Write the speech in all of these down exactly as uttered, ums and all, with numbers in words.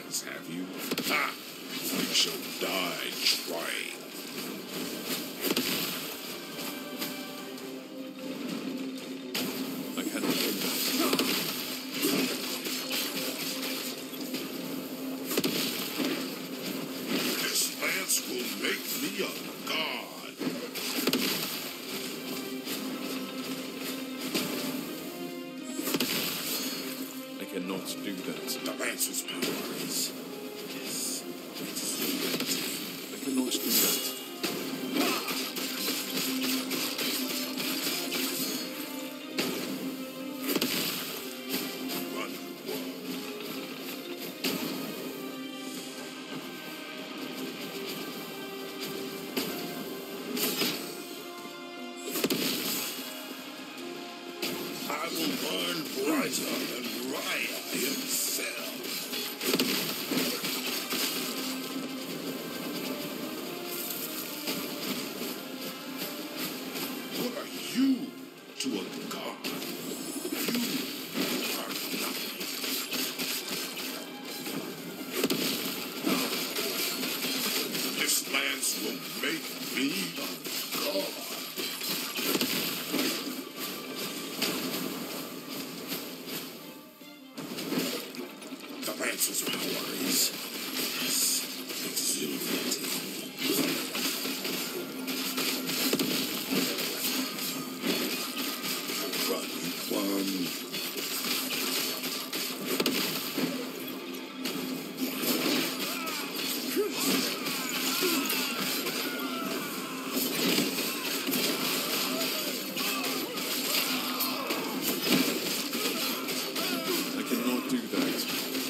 things, have you? Ha! You shall die trying. I cannot do that. This lance will make me a god. Cannot do that. The lancer's power is... is... exuberant. I cannot do that. Run, one. I will burn brighter than Raya himself. What are you to a god? You are nothing. This lance will make me a god. Lance's power is, is exhilarating. Run, one. I cannot do that.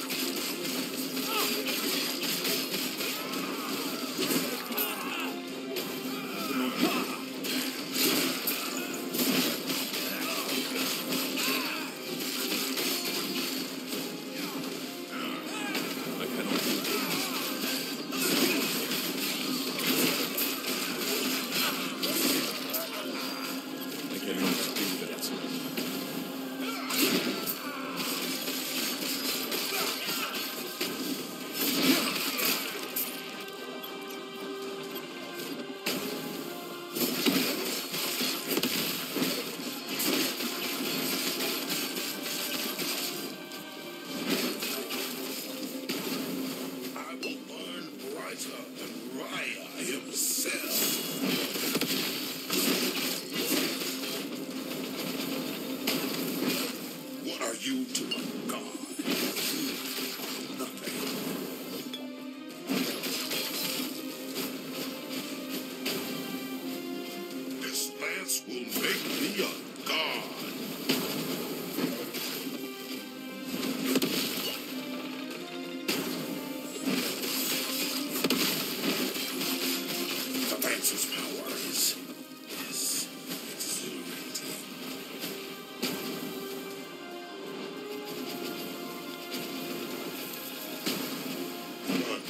Than Raya himself. What are you to a god? Nothing. This lance will make me a god. His power is, is exhilarating. Run.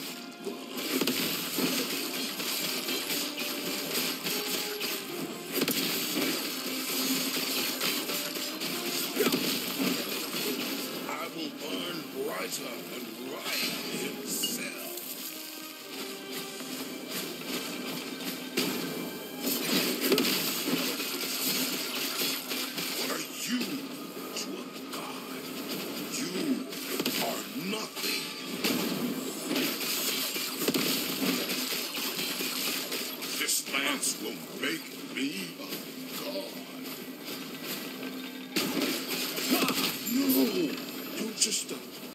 I will burn brighter than Raya himself. Nothing. This lance will make me a god. No, you're just a